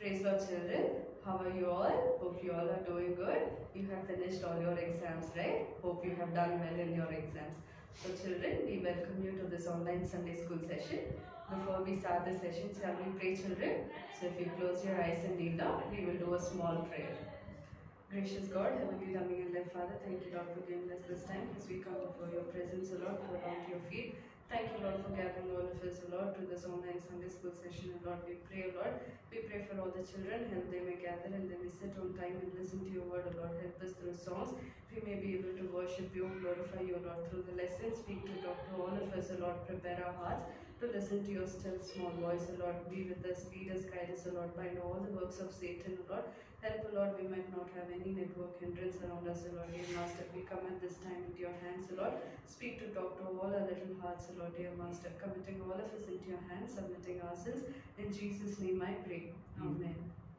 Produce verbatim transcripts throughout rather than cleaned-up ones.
Praise Lord, children. How are you all? Hope you all are doing good. You have finished all your exams, right? Hope you have done well in your exams. So children, we welcome you to this online Sunday school session. Before we start the session, shall we pray, children? So if you close your eyes and kneel down, we will do a small prayer. Gracious God, Heavenly loving and dear Father, thank you, Lord, for giving us this time as we come before your presence, O Lord, put down to your feet. Thank you, Lord, for gathering all of us, O Lord, to this online Sunday school session. And Lord, we pray, O Lord, we pray for all the children, help they may gather and they may sit on time and listen to your word, O Lord. Help us through songs. We may be able to worship you, glorify you, O Lord, through the lessons. Speak to talk to all of us, O Lord. Prepare our hearts to listen to your still small voice, O Lord. Be with us, lead us, guide us, O Lord. Bind all the works of Satan, O Lord. Help, O Lord, we might not have any network hindrance around us, O Lord. Dear Master, we come at this time into your hands, O Lord. Speak to talk to all our little hearts, O Lord, dear Master. Committing all of us into your hands, submitting ourselves. In Jesus' name I pray. Amen.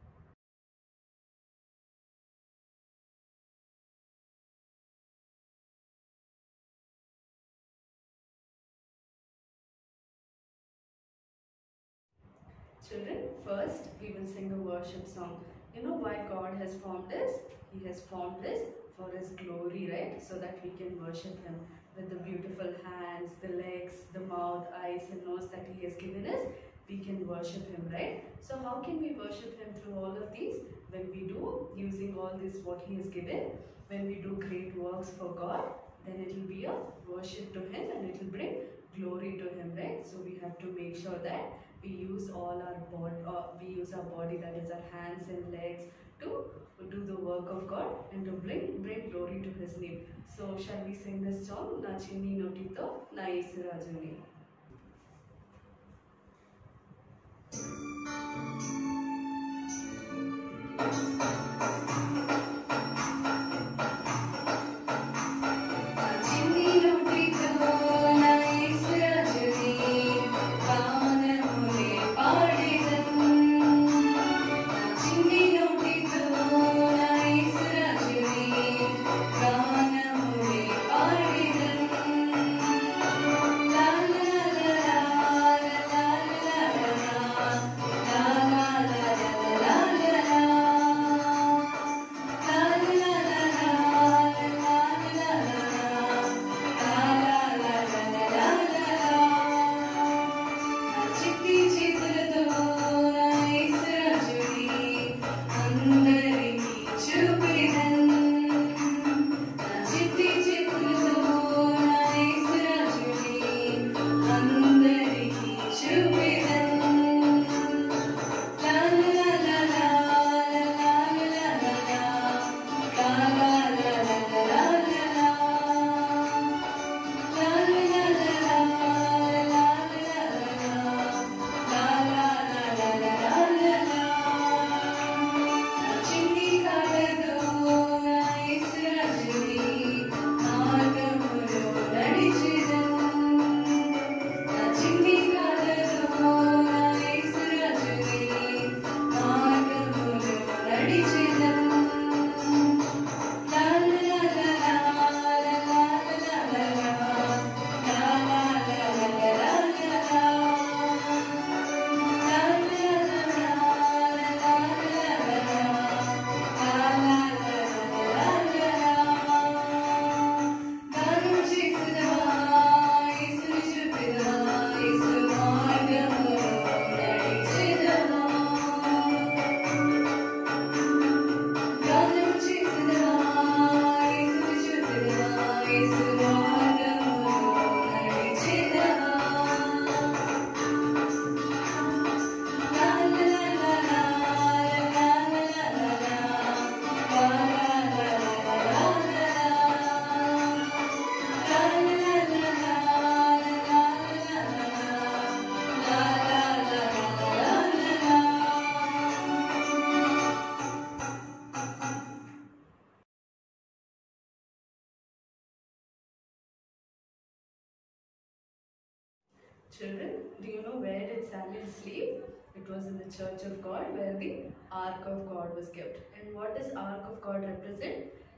Children, first we will sing a worship song. You know why God has formed us? He has formed us for His glory, right? So that we can worship Him with the beautiful hands, the legs, the mouth, eyes and nose that He has given us. We can worship Him, right? So how can we worship Him through all of these? When we do, using all this what He has given, when we do great works for God, then it will be a worship to Him and it will bring glory to Him, right? So we have to make sure that we use all our body, uh, we use our body, that is our hands and legs, to do the work of God and to bring bring glory to His name. So shall we sing this song? Na chinni notito na Yesu Rajuni. Children, do you know where did Samuel sleep? It was in the church of God where the Ark of God was kept. And what does Ark of God represent?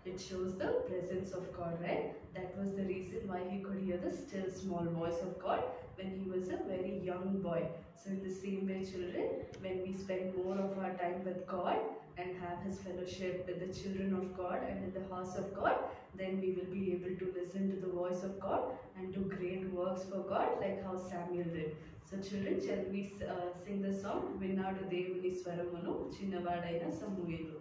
It shows the presence of God, right? That was the reason why he could hear the still small voice of God when he was a very young boy. So in the same way, children, when we spend more of our time with God and have his fellowship with the children of God and in the house of God, then we will be able to listen to the voice of God and do great works for God, like how Samuel did. So children, shall we uh, sing the song Vinnadu Devuni Swaramunu Chinnavadaina Samuyelu.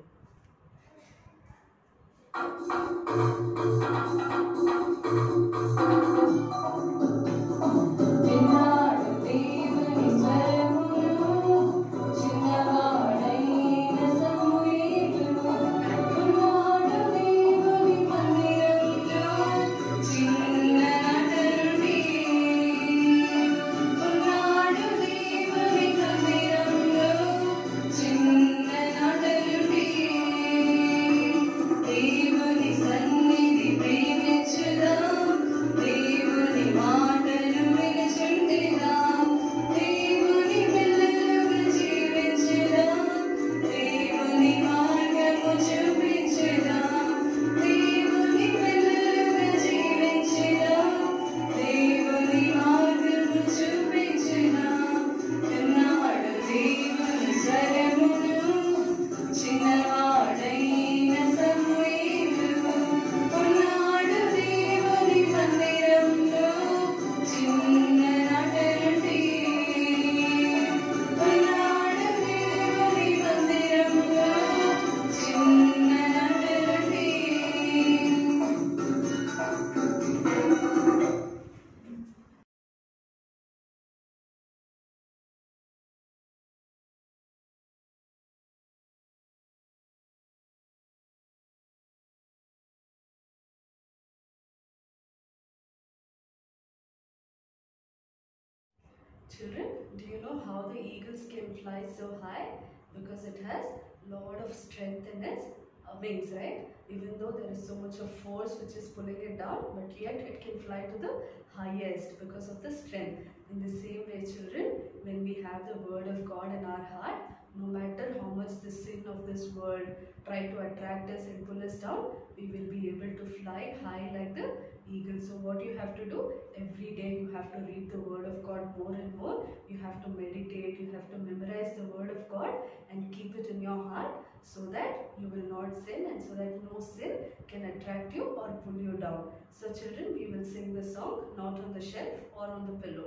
Children, do you know how the eagles can fly so high? Because it has lot of strength in its uh, wings, right? Even though there is so much of force which is pulling it down, but yet it can fly to the highest because of the strength. In the same way, children, when we have the word of God in our heart, no matter how much the sin of this world try to attract us and pull us down, we will be able to fly high like the eagle. So what you have to do, every day you have to read the word of God more and more. You have to meditate, you have to memorize the word of God and keep it in your heart so that you will not sin and so that no sin can attract you or pull you down. So children, we will sing the song Not on the Shelf or on the Pillow.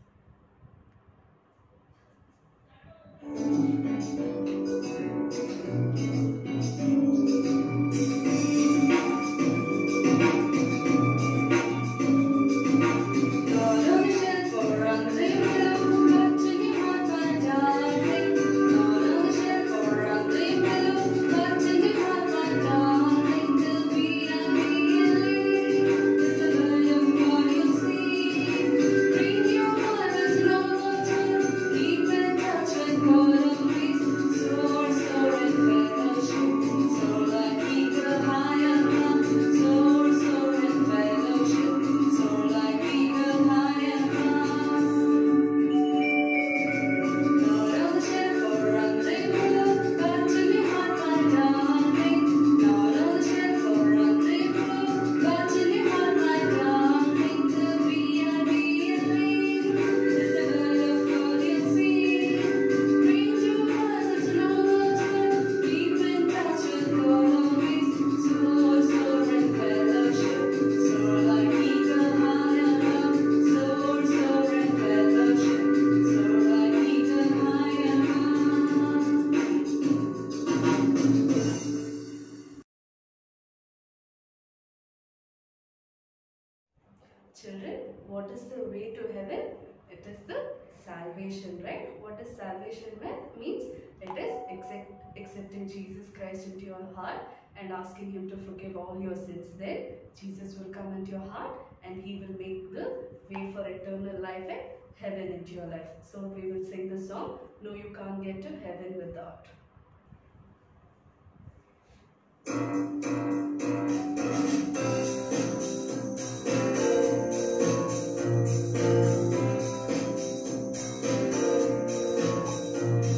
Children, what is the way to heaven? It is the salvation, right? What does salvation means? It is accept, accepting Jesus Christ into your heart and asking him to forgive all your sins. Then Jesus will come into your heart and he will make the way for eternal life and heaven into your life. So we will sing the song, No, You Can't Get to Heaven Without.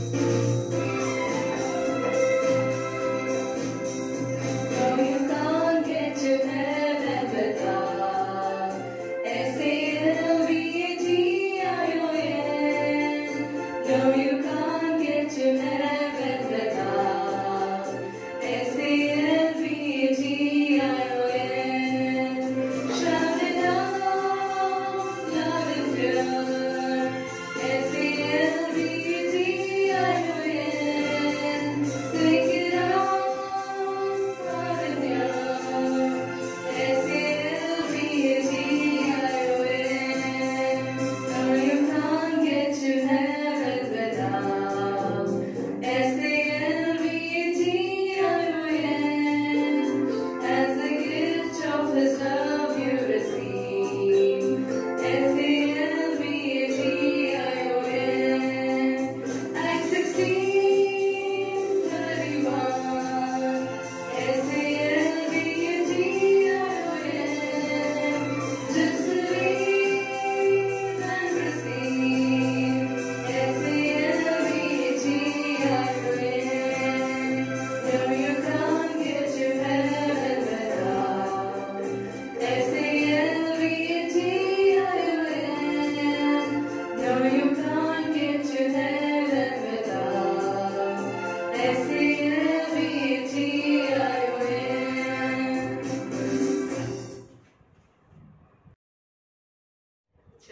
No, you can't.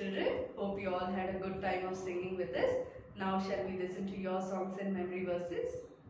Children, hope you all had a good time of singing with us. Now shall we listen to your songs and memory verses?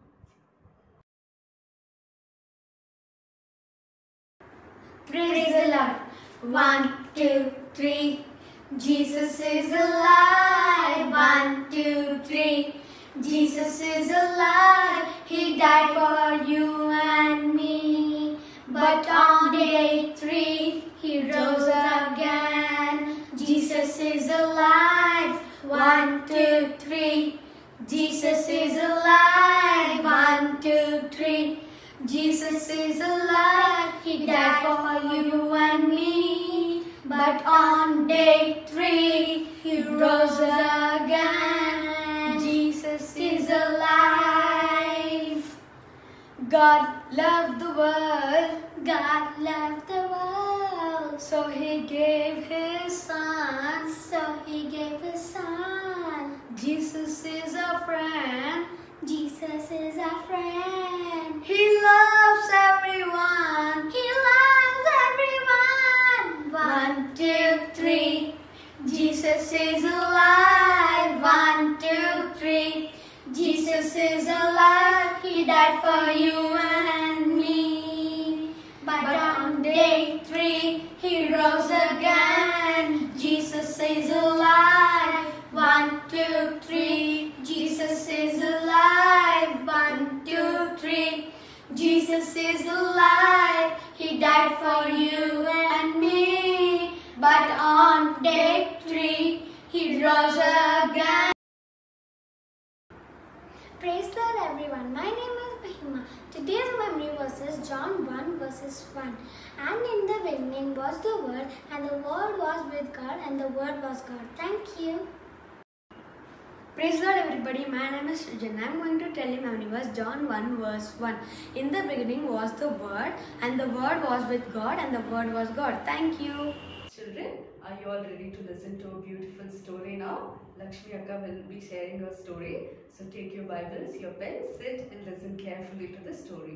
Praise the Lord. One, two, three. Jesus is alive. One, two, three. Jesus is alive. He died for you and me. But on day three, He rose again. Jesus is alive. One, two, three. Jesus is alive. One, two, three. Jesus is alive. He died for you and me. But on day three, He rose again. Jesus is alive. God loved the world. God loved the world. So He gave His Son. So He gave His Son. Jesus is a friend. Jesus is a friend. He loves everyone. He loves everyone. One, two, three. Jesus is alive. One, two, three. Jesus is alive. He died for you and me. But on day three, He rose again. Jesus is alive. One, two, three. Jesus is alive. One, two, three. Jesus is alive. He died for you and me. But on day three, He rose again. Praise the Lord, everyone. My name is Mahima. Today's memory verse is John one verses one. And in the beginning was the Word, and the Word was with God, and the Word was God. Thank you. Praise the Lord, everybody. My name is Srijan. I am going to tell you memory verse John one verse one. In the beginning was the Word, and the Word was with God, and the Word was God. Thank you. Children, are you all ready to listen to a beautiful story now? Lakshmi Akka will be sharing her story. So take your Bibles, your pens, sit and listen carefully to the story.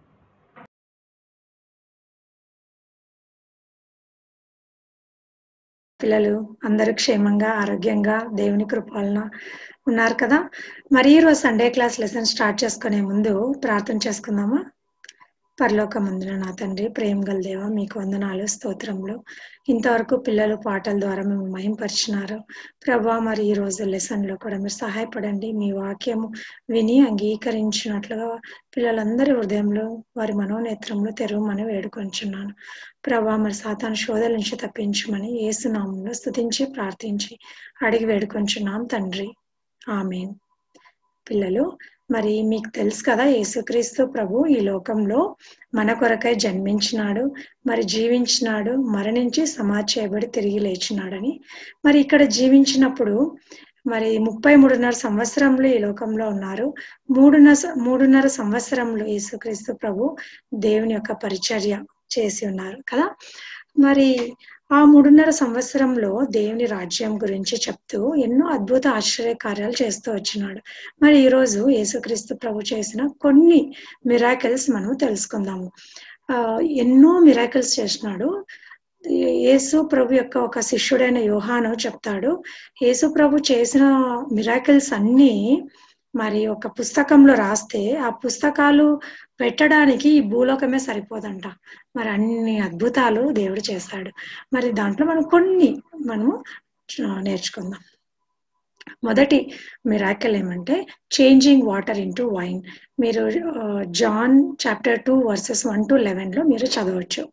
పిల్లలు అందరూ క్షేమంగా ఆరోగ్యంగా దేవుని కృపవలన ఉన్నారు కదా. మరి ఈరోజు Sunday class lesson start చేసుకునే ముందు ప్రార్థన చేసుకుందామా. పరలోకమందున నా తండ్రి, ప్రేమ గల దేవ, మీకు వందనాలు, స్తోత్రములు. ఇంతవరకు పిల్లలు పాటల ద్వారా మేము మహింపరిచినారు ప్రభా. మరి ఈ రోజు లెసన్ లో కూడా మీరు సహాయపడండి. మీ వాక్యము విని అంగీకరించినట్లుగా పిల్లలందరి హృదయంలో వారి మనోనేత్రంలో తెరవమని వేడుకొంచున్నాను ప్రభా. మరి సాతాను శోధల నుంచి తప్పించమని యేసు నామములో స్తుతించి ప్రార్థించి అడిగి వేడుకొంచున్నాం తండ్రి, ఆమేన్. పిల్లలు, మరి మీకు తెలుసు కదా, యేసుక్రీస్తు ప్రభు ఈ లోకంలో మన కొరకై జన్మించినాడు, మరి జీవించినాడు, మరణించి సమాధి చేయబడి తిరిగి లేచినాడని. మరి ఇక్కడ జీవించినప్పుడు మరి ముప్పై మూడున్నర సంవత్సరంలో ఈ లోకంలో ఉన్నారు. మూడున్నర మూడున్నర సంవత్సరంలో యేసుక్రీస్తు ప్రభు దేవుని యొక్క పరిచర్య చేసి ఉన్నారు కదా. మరి ఆ మూడున్నర సంవత్సరంలో దేవుని రాజ్యం గురించి చెప్తూ ఎన్నో అద్భుత ఆశ్చర్య కార్యాలు చేస్తూ వచ్చినాడు. మరి ఈ రోజు యేసుక్రీస్తు ప్రభు చేసిన కొన్ని మిరాకిల్స్ మనం తెలుసుకుందాము. ఆ ఎన్నో మిరాకిల్స్ చేసినాడు. యేసు ప్రభు యొక్క ఒక శిష్యుడైన యోహాను చెప్తాడు, యేసు ప్రభు చేసిన మిరాకిల్స్ అన్ని మరి ఒక పుస్తకంలో రాస్తే ఆ పుస్తకాలు పెట్టడానికి ఈ భూలోకమే సరిపోదంట. మరి అన్ని అద్భుతాలు దేవుడు చేశాడు. మరి దాంట్లో మనం కొన్ని మనము నేర్చుకుందాం. మొదటి మిరాకిల్ ఏమంటే చేంజింగ్ వాటర్ ఇంటూ వైన్. మీరు John chapter two verses one to eleven లో మీరు చదవచ్చు.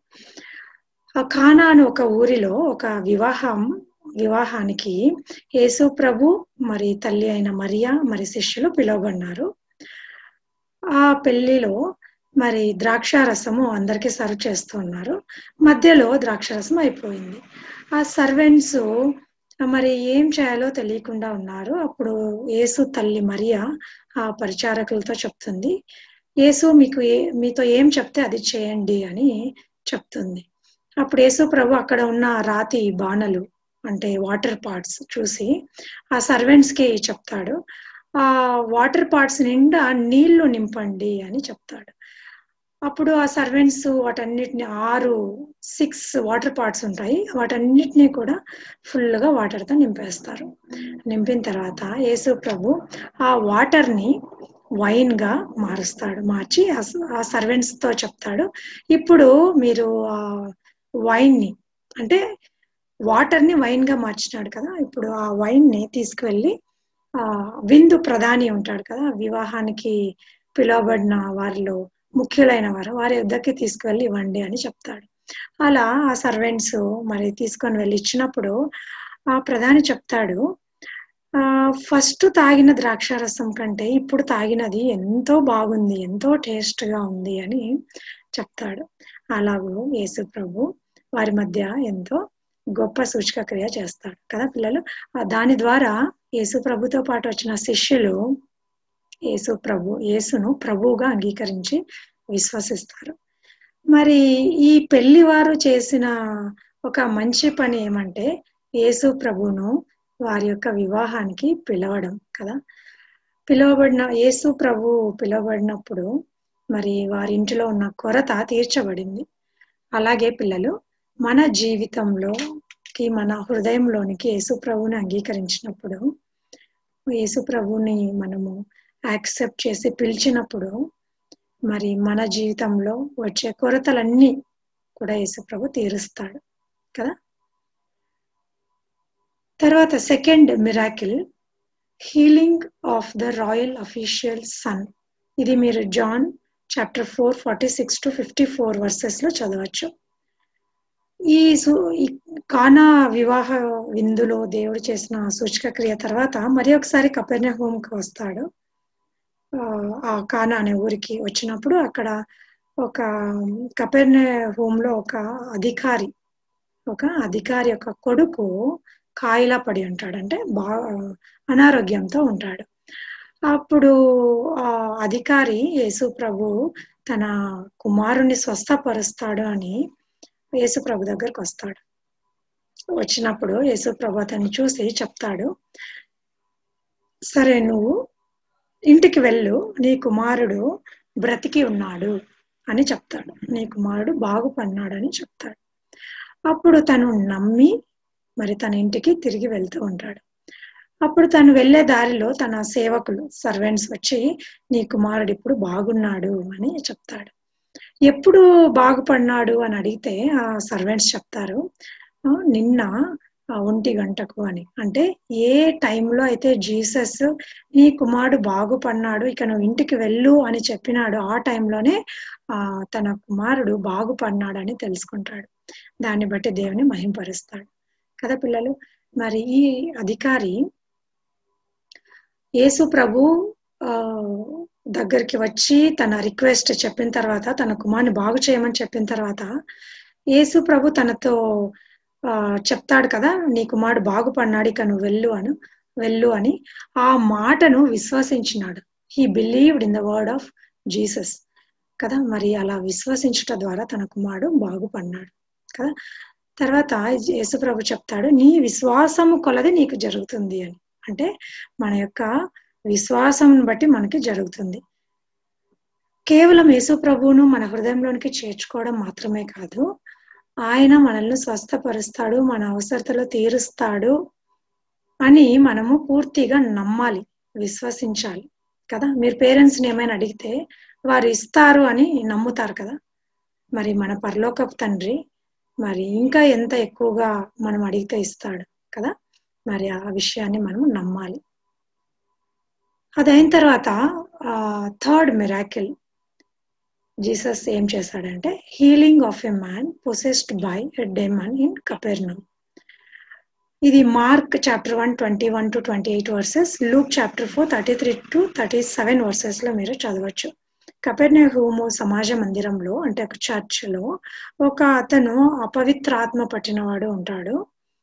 కానా అని ఒక ఊరిలో ఒక వివాహం వివాహానికి యేసు ప్రభు మరి తల్లి అయిన మరియా మరి శిష్యులు పిలువబడినారు. ఆ పెళ్లిలో మరి ద్రాక్ష రసము అందరికి సర్వ్ చేస్తూ ఉన్నారు. మధ్యలో ద్రాక్ష రసం అయిపోయింది. ఆ సర్వెంట్స్ మరి ఏం చేయాలో తెలియకుండా ఉన్నారు. అప్పుడు యేసు తల్లి మరియా ఆ పరిచారకులతో చెప్తుంది, యేసు మీకు ఏ మీతో ఏం చెప్తే అది చేయండి అని చెప్తుంది. అప్పుడు యేసు ప్రభు అక్కడ ఉన్న రాతి బాణలు అంటే వాటర్ పాట్స్ చూసి ఆ సర్వెంట్స్ కి చెప్తాడు, ఆ వాటర్ పాట్స్ నిండా నీళ్లు నింపండి అని చెప్తాడు. అప్పుడు ఆ సర్వెంట్స్ వాటన్నిటిని ఆరు సిక్స్ వాటర్ పాట్స్ ఉంటాయి, వాటన్నిటిని కూడా ఫుల్గా వాటర్తో నింపేస్తారు. నింపిన తర్వాత యేసు ప్రభు ఆ వాటర్ని వైన్ గా మారుస్తాడు. మార్చి ఆ సర్వెంట్స్ తో చెప్తాడు, ఇప్పుడు మీరు ఆ వైన్ ని అంటే వాటర్ ని వైన్ గా మార్చినాడు కదా, ఇప్పుడు ఆ వైన్ ని తీసుకువెళ్ళి ఆ విందు ప్రధాని ఉంటాడు కదా, వివాహానికి పిలువబడిన వారిలో ముఖ్యులైన వారు వారి వద్దకి తీసుకువెళ్ళి ఇవ్వండి అని చెప్తాడు. అలా ఆ సర్వెంట్స్ మరి తీసుకొని వెళ్ళి ఇచ్చినప్పుడు ఆ ప్రధాని చెప్తాడు, ఆ ఫస్ట్ తాగిన ద్రాక్షారసం కంటే ఇప్పుడు తాగినది ఎంతో బాగుంది, ఎంతో టేస్ట్ గా ఉంది అని చెప్తాడు. అలాగూ యేసు ప్రభు వారి మధ్య ఎంతో గొప్ప సూచక క్రియ చేస్తాడు కదా పిల్లలు. దాని ద్వారా యేసు ప్రభుతో పాటు వచ్చిన శిష్యులు యేసు ప్రభు యేసును ప్రభువుగా అంగీకరించి విశ్వసిస్తారు. మరి ఈ పెళ్లి వారు చేసిన ఒక మంచి పని ఏమంటే యేసు ప్రభును వారి యొక్క వివాహానికి పిలవడం కదా. పిలువబడిన యేసు ప్రభు పిలువబడినప్పుడు మరి వారి ఇంటిలో ఉన్న కొరత తీర్చబడింది. అలాగే పిల్లలు మన జీవితంలోకి మన హృదయంలోనికి యేసు ప్రభుని అంగీకరించినప్పుడు, యేసు ప్రభుని మనము యాక్సెప్ట్ చేసి పిలిచినప్పుడు మరి మన జీవితంలో వచ్చే కొరతలన్నీ కూడా యేసు ప్రభు తీరుస్తాడు కదా. తర్వాత second miracle, healing of the royal official son. ఇది మీరు John chapter four forty six to fifty four verses లో చదవచ్చు. ఈ కానా వివాహ విందులో దేవుడు చేసిన సూచక క్రియ తర్వాత మరి ఒకసారి కపెర్నహూముకి వస్తాడు. ఆ కానా అనే ఊరికి వచ్చినప్పుడు అక్కడ ఒక కపెర్నహూమ్ లో ఒక అధికారి ఒక అధికారి యొక్క కొడుకు కాయిలా పడి ఉంటాడు, అంటే బాగా అనారోగ్యంతో ఉంటాడు. అప్పుడు ఆ అధికారి యేసు ప్రభు తన కుమారుని స్వస్థపరుస్తాడు అని యేసు ప్రభు దగ్గరకు వస్తాడు. వచ్చినప్పుడు యేసు ప్రభు అతన్ని చూసి చెప్తాడు, సరే నువ్వు ఇంటికి వెళ్ళు, నీ కుమారుడు బ్రతికి ఉన్నాడు అని చెప్తాడు. నీ కుమారుడు బాగుపడినాడు అని చెప్తాడు. అప్పుడు తను నమ్మి మరి తన ఇంటికి తిరిగి వెళ్తూ ఉంటాడు. అప్పుడు తను వెళ్లే దారిలో తన సేవకులు సర్వెంట్స్ వచ్చి నీ కుమారుడు ఇప్పుడు బాగున్నాడు అని చెప్తాడు. ఎప్పుడు బాగుపడినాడు అని అడిగితే ఆ సర్వెంట్స్ చెప్తారు, నిన్న ఒంటి గంటకు అని. అంటే ఏ టైంలో అయితే జీసస్ నీ కుమారుడు బాగుపడినాడు, ఇక నువ్వు ఇంటికి వెళ్ళు అని చెప్పినాడు, ఆ టైంలోనే ఆ తన కుమారుడు బాగుపడినాడు అని తెలుసుకుంటాడు. దాన్ని బట్టి దేవుని మహింపరుస్తాడు కదా పిల్లలు. మరి ఈ అధికారి యేసు ప్రభు ఆ దగ్గరికి వచ్చి తన రిక్వెస్ట్ చెప్పిన తర్వాత, తన కుమారుని బాగు చేయమని చెప్పిన తర్వాత యేసు ప్రభు తనతో ఆ చెప్తాడు కదా, నీ కుమారుడు బాగుపడినాడు, ఇక నువ్వు వెళ్ళు అను వెళ్ళు అని. ఆ మాటను విశ్వసించినాడు. He believed in the word of Jesus కదా. మరి అలా విశ్వసించుట ద్వారా తన కుమారుడు బాగుపడినాడు కదా. తర్వాత యేసు ప్రభు చెప్తాడు, నీ విశ్వాసము కొలది నీకు జరుగుతుంది అని. అంటే మన యొక్క విశ్వాసం బట్టి మనకి జరుగుతుంది. కేవలం యేసు ప్రభువును మన హృదయంలోనికి చేర్చుకోవడం మాత్రమే కాదు, ఆయన మనల్ని స్వస్థపరుస్తాడు, మన అవసరతలు తీరుస్తాడు అని మనము పూర్తిగా నమ్మాలి, విశ్వసించాలి కదా. మీరు పేరెంట్స్ ని ఏమైనా అడిగితే వారు ఇస్తారు అని నమ్ముతారు కదా. మరి మన పరలోకపు తండ్రి మరి ఇంకా ఎంత ఎక్కువగా మనం అడిగితే ఇస్తాడు కదా. మరి ఆ విషయాన్ని మనం నమ్మాలి. అదైన తర్వాత ఆ థర్డ్ మిరాకిల్ జీసస్ ఏం చేశాడంటే, healing of a man possessed by a demon in Capernaum. ఇది Mark chapter one twenty one to twenty eight verses, Luke chapter four thirty three to thirty seven verses లో మీరు చదవచ్చు. కపెర్నహూమ్ సమాజ మందిరంలో అంటే ఒక చర్చ్ లో ఒక అతను అపవిత్రాత్మ పట్టినవాడు ఉంటాడు.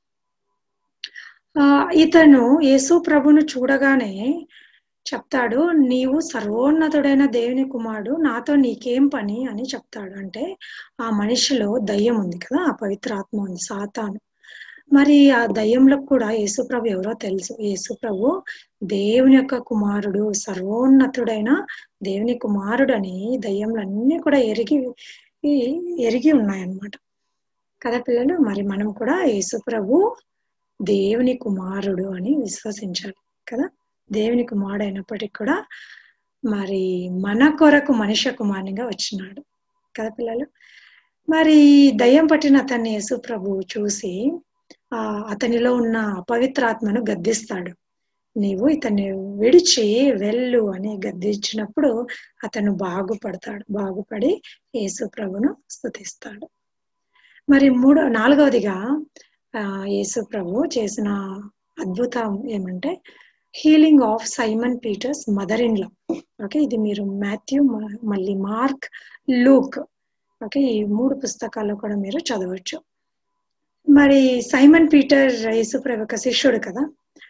ఆ ఇతను యేసు ప్రభును చూడగానే చెప్తాడు, నీవు సర్వోన్నతుడైన దేవుని కుమారుడు, నాతో నీకేం పని అని చెప్తాడు. అంటే ఆ మనిషిలో దయ్యం ఉంది కదా, అపవిత్రాత్మ ఉంది, సాతాను. మరి ఆ దయ్యంలకు కూడా యేసుప్రభు ఎవరో తెలుసు. యేసుప్రభు దేవుని యొక్క కుమారుడు, సర్వోన్నతుడైన దేవుని కుమారుడు అని దయ్యంలన్నీ కూడా ఎరిగి ఎరిగి ఉన్నాయన్నమాట కదా పిల్లలు. మరి మనం కూడా యేసుప్రభు దేవుని కుమారుడు అని విశ్వసించాలి కదా. దేవుని కుమారుడు అయినప్పటికీ కూడా మరి మన కొరకు మనుష్య కుమారునిగా వచ్చినాడు కదా పిల్లలు. మరి దయ్యం పట్టిన అతన్ని యేసు ప్రభు చూసి ఆ అతనిలో ఉన్న అపవిత్రాత్మను గద్దిస్తాడు. నీవు ఇతన్ని విడిచి వెళ్ళు అని గద్దించినప్పుడు అతను బాగుపడతాడు. బాగుపడి యేసు ప్రభును స్తుతిస్తాడు. మరి మూడో నాలుగవదిగా ఆ యేసు ప్రభు చేసిన అద్భుతం ఏమంటే healing of Simon Peter's mother in law. Okay, ఇది మీరు మాథ్యూ, మళ్ళీ మార్క్, లూక్, ఓకే, ఈ మూడు పుస్తకాల్లో కూడా మీరు చదవచ్చు. మరి సైమన్ పీటర్ యేసు ప్రభు యొక్క శిష్యుడు కదా.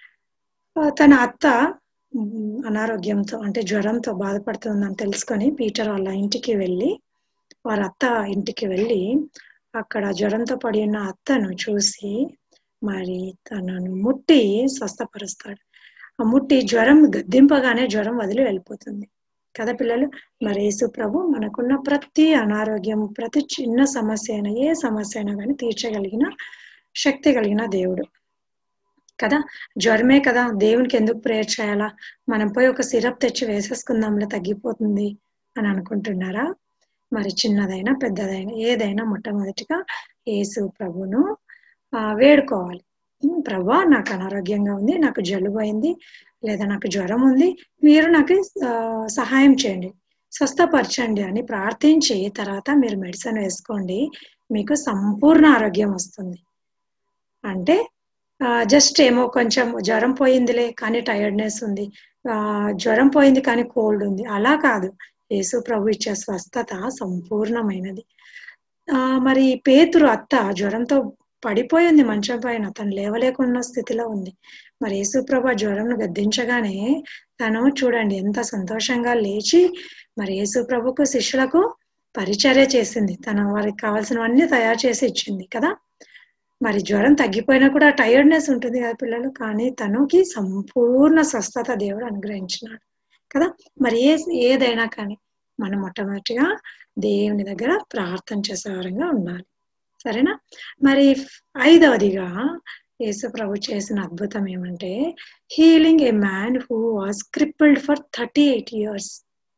తన అత్త అనారోగ్యంతో అంటే జ్వరంతో బాధపడుతుందని తెలుసుకొని పీటర్ వాళ్ళ ఇంటికి వెళ్ళి వారి అత్త ఇంటికి వెళ్ళి అక్కడ జ్వరంతో పడి ఉన్న అత్తను చూసి మరి తనను ముట్టి స్వస్థపరుస్తాడు. ఆ ముట్టి జ్వరం గద్దింపగానే జ్వరం వదిలి వెళ్ళిపోతుంది కదా పిల్లలు. మరి యేసు ప్రభు మనకున్న ప్రతి అనారోగ్యం, ప్రతి చిన్న సమస్య అయినా ఏ సమస్య అయినా కానీ తీర్చగలిగిన శక్తి కలిగిన దేవుడు కదా. జ్వరమే కదా, దేవునికి ఎందుకు ప్రేయర్ చేయాలా, మనం పోయి ఒక సిరప్ తెచ్చి వేసేసుకుందాంలో తగ్గిపోతుంది అని అనుకుంటున్నారా? మరి చిన్నదైనా పెద్దదైనా ఏదైనా మొట్టమొదటిగా యేసు ప్రభును ఆ వేడుకోవాలి. ప్రభా నాకు అనారోగ్యంగా ఉంది, నాకు జలుబు అయింది, లేదా నాకు జ్వరం ఉంది, మీరు నాకు సహాయం చేయండి, స్వస్థపరచండి అని ప్రార్థించి తర్వాత మీరు మెడిసిన్ వేసుకోండి, మీకు సంపూర్ణ ఆరోగ్యం వస్తుంది. అంటే జస్ట్ ఏమో కొంచెం జ్వరం పోయిందిలే కానీ టైర్డ్నెస్ ఉంది, ఆ జ్వరం పోయింది కానీ కోల్డ్ ఉంది, అలా కాదు. యేసు ప్రభు ఇచ్చే స్వస్థత సంపూర్ణమైనది. ఆ మరి పేతురు అత్త జ్వరంతో పడిపోయింది మంచం పైన, తను లేవలేకున్న స్థితిలో ఉంది. మరి యేసు ప్రభు జ్వరంను గద్దించగానే తను చూడండి ఎంత సంతోషంగా లేచి మరి యేసు ప్రభుకు శిష్యులకు పరిచర్య చేసింది, తన వారికి కావాల్సినవన్నీ తయారు చేసి ఇచ్చింది కదా. మరి జ్వరం తగ్గిపోయినా కూడా టైర్డ్నెస్ ఉంటుంది కదా పిల్లలు, కానీ తనకి సంపూర్ణ స్వస్థత దేవుడు అనుగ్రహించినాడు కదా. మరి ఏ ఏదైనా కానీ మనం మొట్టమొదటిగా దేవుని దగ్గర ప్రార్థన చేసే వారంగా ఉండాలి, సరేనా. మరి ఐదవదిగా యేసు ప్రభు చేసిన అద్భుతం ఏమంటే healing a man who was crippled for thirty eight years.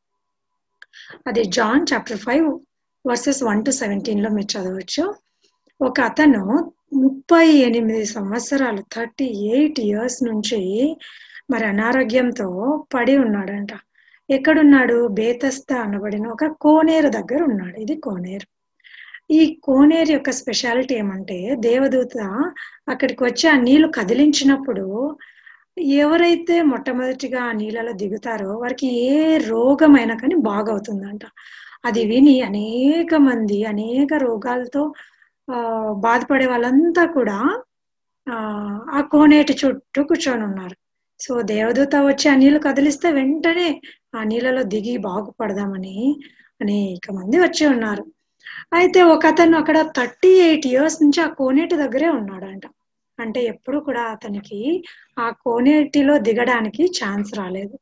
అది John chapter five verses one to seventeen లో మీరు చదవచ్చు. ఒక అతను ముప్పై ఎనిమిది సంవత్సరాలు థర్టీ ఎయిట్ ఇయర్స్ నుంచి మరి అనారోగ్యంతో పడి ఉన్నాడంట. ఎక్కడున్నాడు? బేతస్తా అనబడిన ఒక కోనేరు దగ్గర ఉన్నాడు. ఇది కోనేరు. ఈ కోనేరు యొక్క స్పెషాలిటీ ఏమంటే దేవదూత అక్కడికి వచ్చి ఆ నీళ్లు కదిలించినప్పుడు ఎవరైతే మొట్టమొదటిగా ఆ నీళ్ళలో దిగుతారో వారికి ఏ రోగమైనా కానీ బాగవుతుందంట. అది విని అనేక మంది అనేక రోగాలతో ఆ బాధపడే వాళ్ళంతా కూడా ఆ ఆ కోనేటి చుట్టూ కూర్చొని ఉన్నారు. సో దేవదూత వచ్చి ఆ నీళ్లు కదిలిస్తే వెంటనే ఆ నీళ్ళలో దిగి బాగుపడదామని అనేక మంది వచ్చి ఉన్నారు. అయితే ఒక అతను అక్కడ థర్టీ ఎయిట్ ఇయర్స్ నుంచి ఆ కోనేటి దగ్గరే ఉన్నాడంట. అంటే ఎప్పుడు కూడా అతనికి ఆ కోనేటిలో దిగడానికి ఛాన్స్ రాలేదు.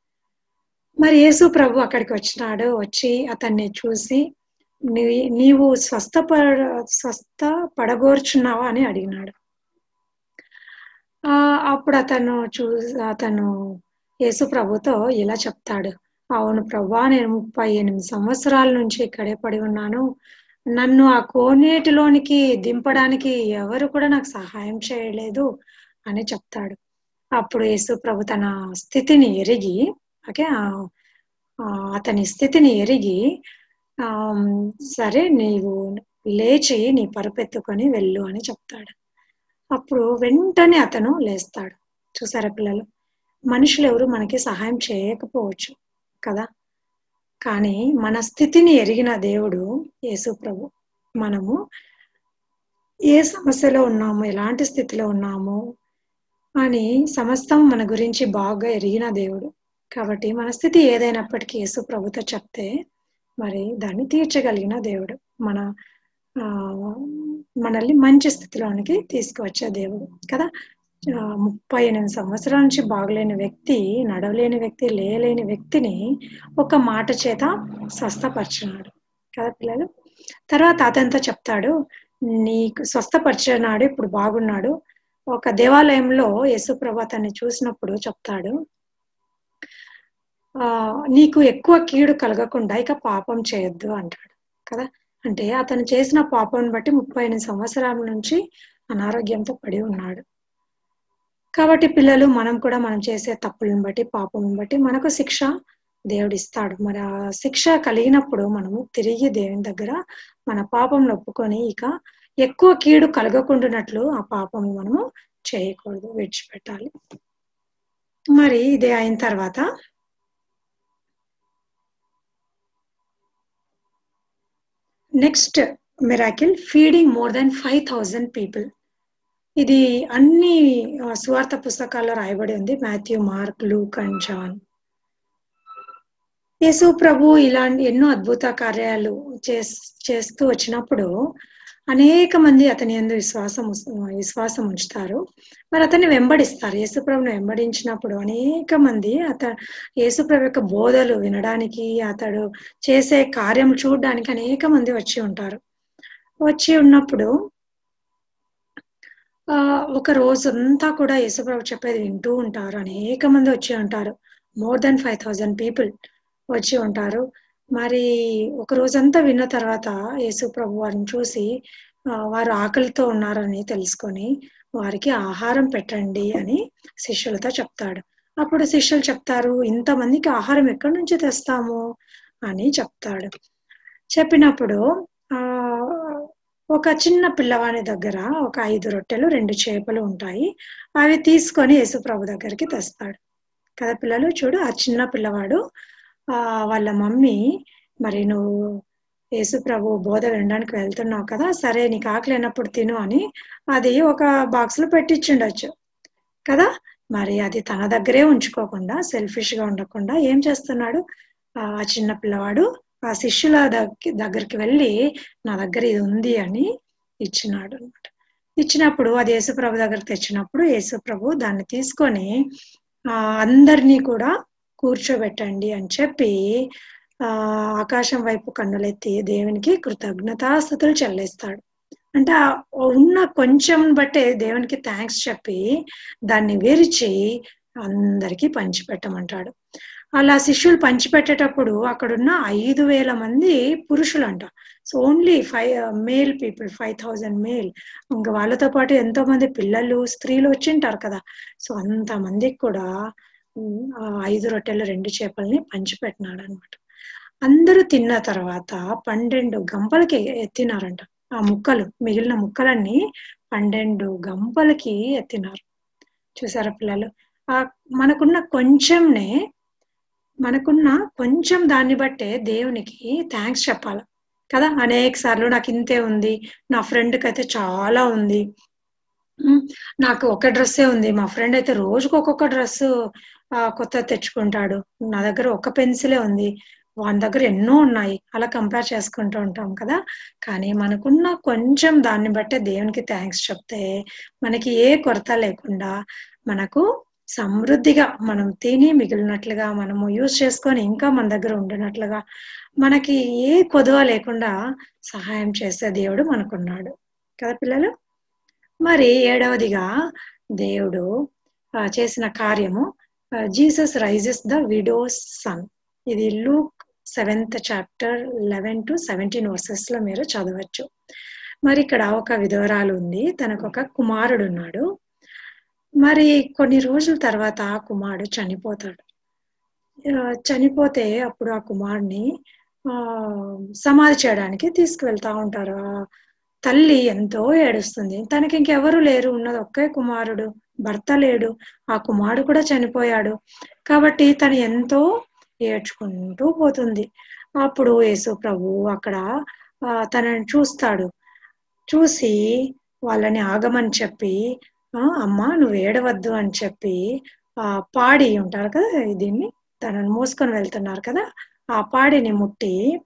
మరి యేసు ప్రభు అక్కడికి వచ్చినాడు. వచ్చి అతన్ని చూసి నీ నీవు స్వస్థపడ స్వస్థ పడగోర్చున్నావా అని అడిగినాడు. ఆ అప్పుడు అతను చూ అతను యేసు ప్రభుతో ఇలా చెప్తాడు, అవును ప్రభా, నేను ముప్పై ఎనిమిది సంవత్సరాల నుంచి ఇక్కడే పడి ఉన్నాను, నన్ను ఆ కోనేటిలోనికి దింపడానికి ఎవరు కూడా నాకు సహాయం చేయలేదు అని చెప్తాడు. అప్పుడు యేసు ప్రభు తన స్థితిని ఎరిగి ఓకే అతని స్థితిని ఎరిగి ఆ సరే నీవు లేచి నీ పరుపెత్తుకొని వెళ్ళు అని చెప్తాడు. అప్పుడు వెంటనే అతను లేస్తాడు. చూసారా పిల్లలు, మనుషులు ఎవరు మనకి సహాయం చేయకపోవచ్చు కదా, కానీ మన స్థితిని ఎరిగిన దేవుడు యేసు ప్రభు. మనము ఏ సమస్యలో ఉన్నాము, ఎలాంటి స్థితిలో ఉన్నాము అని సమస్తం మన గురించి బాగా ఎరిగిన దేవుడు. కాబట్టి మన స్థితి ఏదైనప్పటికీ యేసు ప్రభుతో చెప్తే మరి దాన్ని తీర్చగలిగిన దేవుడు. మన ఆ మనల్ని మంచి స్థితిలోనికి తీసుకువచ్చే దేవుడు కదా. ఆ, ముప్పై ఎనిమిది సంవత్సరాల నుంచి బాగలేని వ్యక్తి, నడవలేని వ్యక్తి, లేయలేని వ్యక్తిని ఒక మాట చేత స్వస్థపరిచినాడు కదా పిల్లలు. తర్వాత అతనితో చెప్తాడు, నీకు స్వస్థపరిచినాడు, ఇప్పుడు బాగున్నాడు. ఒక దేవాలయంలో యేసుప్రభు అతన్ని చూసినప్పుడు చెప్తాడు, ఆ నీకు ఎక్కువ కీడు కలగకుండా ఇక పాపం చేయొద్దు అంటాడు కదా. అంటే అతను చేసిన పాపం బట్టి ముప్పై ఎనిమిది సంవత్సరాల నుంచి అనారోగ్యంతో పడి ఉన్నాడు. కాబట్టి పిల్లలు, మనం కూడా మనం చేసే తప్పులను బట్టి, పాపం బట్టి మనకు శిక్ష దేవుడు ఇస్తాడు. మరి ఆ శిక్ష కలిగినప్పుడు మనము తిరిగి దేవుని దగ్గర మన పాపం ఒప్పుకొని ఇక ఎక్కువ కీడు కలగకుండానట్లు ఆ పాపం మనము చేయకూడదు, విడిచిపెట్టాలి. మరి ఇదే అయిన తర్వాత next miracle, feeding more than five thousand people. ఇది అన్ని సువార్త పుస్తకాల్లో రాయబడి ఉంది, Matthew, Mark, Luke and John. యేసు ప్రభు ఇలాంటి ఎన్నో అద్భుత కార్యాలు చేస్తూ వచ్చినప్పుడు అనేక మంది అతని యందు విశ్వాసం విశ్వాసం ఉంచుతారు. మరి అతన్ని వెంబడిస్తారు. యేసు ప్రభుని వెంబడించినప్పుడు అనేక మంది అత యేసు ప్రభు యొక్క బోధలు వినడానికి, అతడు చేసే కార్యం చూడడానికి అనేక మంది వచ్చి ఉంటారు. వచ్చి ఉన్నప్పుడు ఆ ఒక రోజు అంతా కూడా యేసు ప్రభు చెప్పేది వింటూ ఉంటారు. అనేక మంది వచ్చి ఉంటారు. More than five thousand people వచ్చి ఉంటారు. మరి ఒక రోజంతా విన్న తర్వాత యేసు ప్రభు వారిని చూసి వారు ఆకలితో ఉన్నారని తెలుసుకొని వారికి ఆహారం పెట్టండి అని శిష్యులతో చెప్తాడు. అప్పుడు శిష్యులు చెప్తారు, ఇంతమందికి ఆహారం ఎక్కడి నుంచి తెస్తాము అని చెప్తాడు. చెప్పినప్పుడు ఆ ఒక చిన్న పిల్లవాని దగ్గర ఒక ఐదు రొట్టెలు రెండు చేపలు ఉంటాయి. అవి తీసుకొని యేసు ప్రభు దగ్గరికి తెస్తాడు కదా పిల్లలు. చూడు, ఆ చిన్న పిల్లవాడు ఆ వాళ్ళ మమ్మీ, మరి నువ్వు యేసు ప్రభు బోధ వినడానికి వెళ్తున్నావు కదా, సరే నీకు ఆకలి అయినప్పుడు తిను అని అది ఒక బాక్స్ లో పెట్టించుండొచ్చు కదా. మరి అది తన దగ్గరే ఉంచుకోకుండా, సెల్ఫిష్ గా ఉండకుండా ఏం చేస్తున్నాడు, ఆ చిన్న పిల్లవాడు ఆ శిష్యుల దగ్గరికి వెళ్ళి నా దగ్గర ఇది ఉంది అని ఇచ్చినాడు అనమాట. ఇచ్చినప్పుడు అది యేసు ప్రభు దగ్గర తెచ్చినప్పుడు యేసు ప్రభు దాన్ని తీసుకొని ఆ అందరినీ కూడా కూర్చోబెట్టండి అని చెప్పి ఆ ఆకాశం వైపు కన్నులెత్తి దేవునికి కృతజ్ఞతాస్తుతులు చెల్లిస్తాడు. అంటే ఉన్న కొంచెం బట్టే దేవునికి థ్యాంక్స్ చెప్పి దాన్ని విరిచి అందరికీ పంచిపెట్టమంటాడు. అలా శిష్యులు పంచిపెట్టేటప్పుడు అక్కడున్న ఐదు వేల మంది పురుషులంట. So only five male people, five thousand male. ఇంకా వాళ్ళతో పాటు ఎంతో మంది పిల్లలు, స్త్రీలు వచ్చింటారు కదా. సో అంత మందికి కూడా ఐదు రొట్టెలు రెండు చేపల్ని పంచిపెట్టినాడు అనమాట. అందరూ తిన్న తర్వాత పన్నెండు గంపలకి ఎత్తినారంట. ఆ ముక్కలు, మిగిలిన ముక్కలన్నీ పన్నెండు గంపలకి ఎత్తినారు. చూసారా పిల్లలు, ఆ మనకున్న కొంచెంనే, మనకున్న కొంచెం దాన్ని బట్టే దేవునికి థ్యాంక్స్ చెప్పాలి కదా. అనేక సార్లు నాకు ఇంతే ఉంది, నా ఫ్రెండ్కి అయితే చాలా ఉంది, నాకు ఒక డ్రెస్సే ఉంది, మా ఫ్రెండ్ అయితే రోజుకు ఒక్కొక్క డ్రెస్ కొత్త తెచ్చుకుంటాడు, నా దగ్గర ఒక పెన్సిలే ఉంది, వాని దగ్గర ఎన్నో ఉన్నాయి, అలా కంపేర్ చేసుకుంటూ ఉంటాం కదా. కానీ మనకున్న కొంచెం దాన్ని బట్టే దేవునికి థ్యాంక్స్ చెప్తే మనకి ఏ కొరత లేకుండా, మనకు సమృద్ధిగా మనం తిని మిగిలినట్లుగా, మనము యూజ్ చేసుకొని ఇంకా మన దగ్గర ఉండినట్లుగా, మనకి ఏ కొదువ లేకుండా సహాయం చేసే దేవుడు మనకున్నాడు కదా పిల్లలు. మరి ఏడవదిగా దేవుడు చేసిన కార్యము, Jesus raises the widow's son. ఇది Luke seventh chapter eleven to seventeen verses లో మీరు చదవచ్చు. మరి ఇక్కడ ఒక విధవరాలు ఉంది, తనకు ఒక కుమారుడు ఉన్నాడు. మరి కొన్ని రోజుల తర్వాత ఆ కుమారుడు చనిపోతాడు. చనిపోతే అప్పుడు ఆ కుమారుడిని ఆ సమాధి చేయడానికి తీసుకువెళ్తా ఉంటారు. తల్లి ఎంతో ఏడుస్తుంది, తనకి ఇంకెవరు లేరు, ఉన్నది ఒకే కుమారుడు, భర్త లేడు, ఆ కుమారుడు కూడా చనిపోయాడు. కాబట్టి తను ఎంతో ఏడ్చుకుంటూ పోతుంది. అప్పుడు యేసు ప్రభు అక్కడ తనని చూస్తాడు. చూసి వాళ్ళని ఆగమని చెప్పి, ఆ అమ్మ నువ్వు ఏడవద్దు అని చెప్పి ఆ పాడి ఉంటారు కదా, దీన్ని తనని మోసుకొని వెళ్తున్నారు కదా, ఆ పాడిని ముట్టి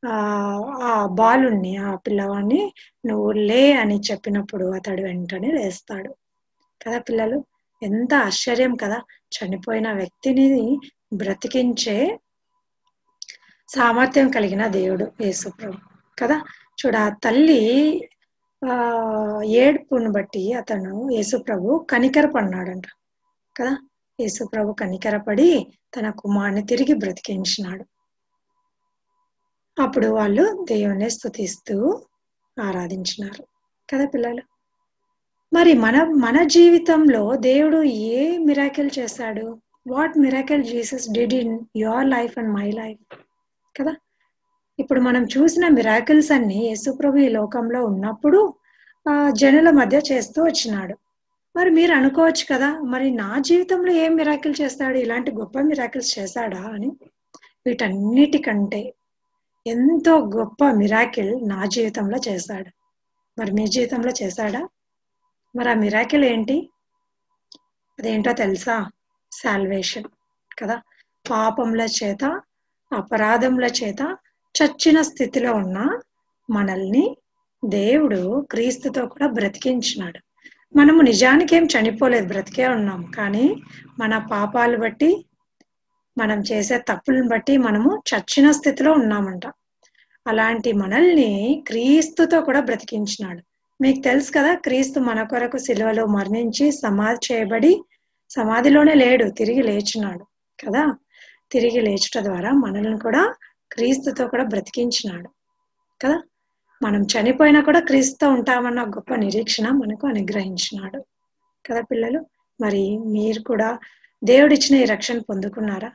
ఆ ఆ బాలుణ్ణి ఆ పిల్లవాడిని నువ్వు లే అని చెప్పినప్పుడు అతడు వెంటనే లేస్తాడు కదా పిల్లలు. ఎంత ఆశ్చర్యం కదా, చనిపోయిన వ్యక్తిని బ్రతికించే సామర్థ్యం కలిగిన దేవుడు యేసుప్రభు కదా. చూడ ఆ తల్లి ఆ ఏడ్పును బట్టి అతను యేసుప్రభు కనికరపడినాడంట కదా. యేసుప్రభు కనికరపడి తన కుమారుని తిరిగి బ్రతికించినాడు. అప్పుడు వాళ్ళు దేవుణ్ణి స్తుతిస్తూ ఆరాధించినారు కదా పిల్లలు. మరి మన మన జీవితంలో దేవుడు ఏ మిరాకిల్ చేశాడు? What miracle Jesus did in your life and my life కదా. ఇప్పుడు మనం చూసిన మిరాకిల్స్ అన్ని యేసుప్రభు ఈ లోకంలో ఉన్నప్పుడు ఆ జనుల మధ్య చేస్తూ వచ్చినాడు. మరి మీరు అనుకోవచ్చు కదా, మరి నా జీవితంలో ఏం మిరాకిల్ చేస్తాడు, ఇలాంటి గొప్ప మిరాకిల్స్ చేశాడా అని. వీటన్నిటికంటే ఎంతో గొప్ప మిరాకిల్ నా జీవితంలో చేశాడు. మరి మీ జీవితంలో చేశాడా? మరి ఆ మిరాకిల్ ఏంటి? అదేంటో తెలుసా? సాల్వేషన్ కదా. పాపముల చేత అపరాధముల చేత చచ్చిన స్థితిలో ఉన్న మనల్ని దేవుడు క్రీస్తుతో కూడా బ్రతికించినాడు. మనము నిజానికి ఏం చనిపోలేదు, బ్రతికే ఉన్నాం. కానీ మన పాపాలు బట్టి, మనం చేసే తప్పులను బట్టి మనము చచ్చిన స్థితిలో ఉన్నామంట. అలాంటి మనల్ని క్రీస్తుతో కూడా బ్రతికించినాడు. మీకు తెలుసు కదా, క్రీస్తు మన కొరకు సిలువలో మరణించి సమాధి చేయబడి సమాధిలోనే లేడు, తిరిగి లేచినాడు కదా. తిరిగి లేచుట ద్వారా మనల్ని కూడా క్రీస్తుతో కూడా బ్రతికించినాడు కదా. మనం చనిపోయినా కూడా క్రీస్తుతో ఉంటామన్న గొప్ప నిరీక్షణ మనకు అనుగ్రహించినాడు కదా పిల్లలు. మరి మీరు కూడా దేవుడిచ్చిన ఈ రక్షణ పొందుకున్నారా?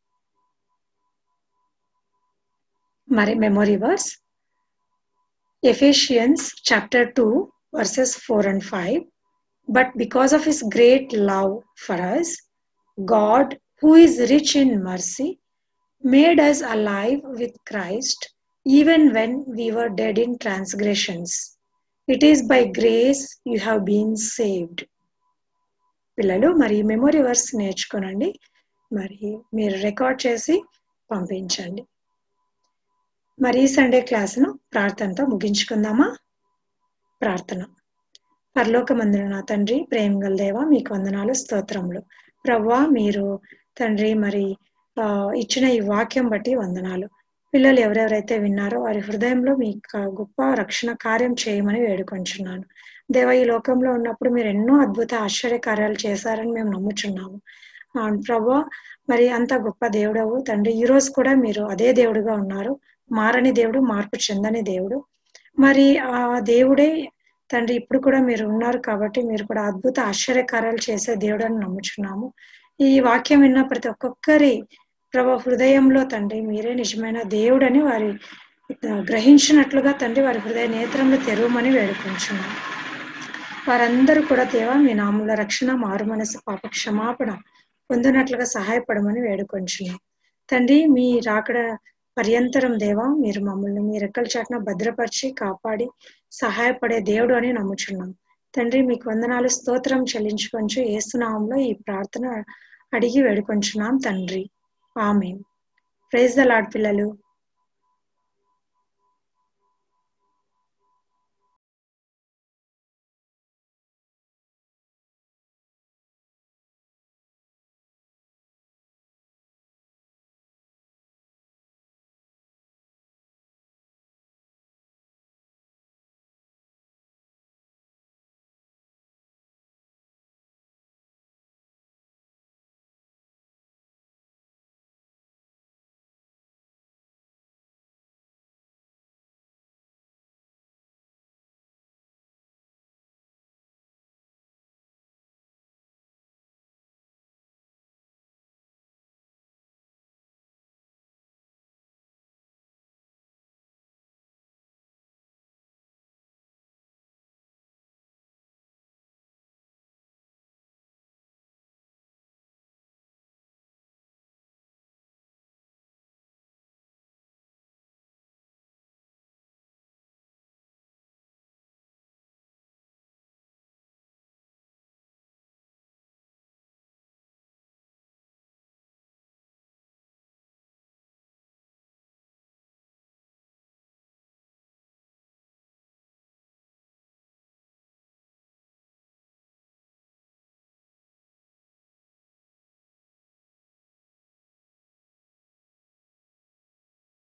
మరి memory verse Ephesians chapter two verses four and five. But because of his great love for us, God, who is rich in mercy, made us alive with Christ even when we were dead in transgressions. It is by grace you have been saved. పిల్లలు మరి memory verse నేర్చుకోనండి, మరి మీరు record చేసి పంపించండి. మరి ఈ Sunday క్లాసును ప్రార్థనతో ముగించుకుందామా? ప్రార్థన. పరలోకమందున నా తండ్రి, ప్రేమ గల దేవా, మీకు వందనాలు, స్తోత్రములు. ప్రవ్వా, మీరు తండ్రి మరి ఆ ఇచ్చిన ఈ వాక్యం బట్టి వందనాలు. పిల్లలు ఎవరెవరైతే విన్నారో వారి హృదయంలో మీ గొప్ప రక్షణ కార్యం చేయమని వేడుకొంచున్నాను. దేవ, ఈ లోకంలో ఉన్నప్పుడు మీరు ఎన్నో అద్భుత ఆశ్చర్య కార్యాలు చేశారని మేము నమ్ముచున్నాము. ప్రవ్వా, మరి అంత గొప్ప దేవుడవు తండ్రి, ఈ రోజు కూడా మీరు అదే దేవుడుగా ఉన్నారు. మారని దేవుడు, మార్పు చెందని దేవుడు. మరి ఆ దేవుడే తండ్రి ఇప్పుడు కూడా మీరు ఉన్నారు కాబట్టి మీరు కూడా అద్భుత ఆశ్చర్యకార్యాలు చేసే దేవుడు అని నమ్ముచున్నాము. ఈ వాక్యం విన్న ప్రతి ఒక్కొక్కరి ప్రభు హృదయంలో తండ్రి మీరే నిజమైన దేవుడని వారి గ్రహించినట్లుగా తండ్రి వారి హృదయ నేత్రంలో తెరవమని వేడుకుంటున్నాము. వారందరూ కూడా దేవా మీ నామములో రక్షణ, మారు మనసు, పాప క్షమాపణ పొందినట్లుగా సహాయపడమని వేడుకొంచున్నాం. తండ్రి మీ రాకడ పర్యంతరం దేవా మీరు మమ్మల్ని మీ రెక్కల చాటున భద్రపరిచి కాపాడి సహాయపడే దేవుడు అని నమ్ముచున్నాం. తండ్రి మీకు వందనాలు, స్తోత్రం చెల్లించుకొంచు యేసు నామములో ఈ ప్రార్థన అడిగి వేడుకొంచున్నాం తండ్రి. ఆమేన్. ప్రైజ్ ద లార్డ్ పిల్లలు.